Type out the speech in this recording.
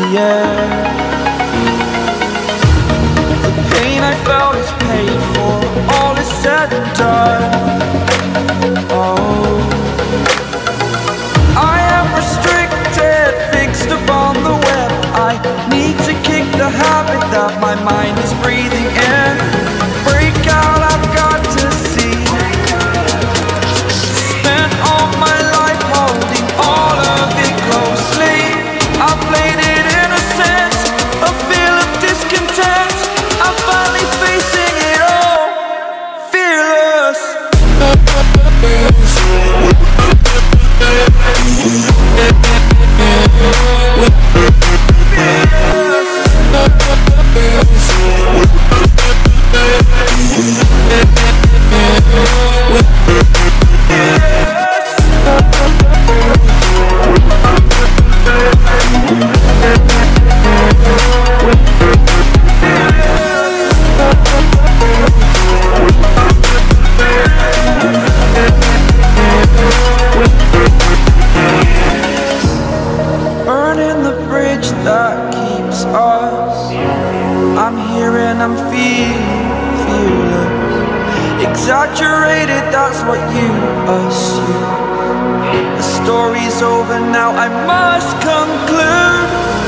yeah. The pain I felt is paid for, all is said and done. Oh, I am restricted, fixed upon the web. I need to kick the habit that my mind is breathing in. Break out, I've got to see. Spent all my life holding all of it closely. I played it innocent, a feel of discontent. I'm finally facing it all, fearless. Burning the bridge that keeps us. I'm here and I'm feeling fearless. Exaggerated, that's what you assume. The story's over now, I must conclude.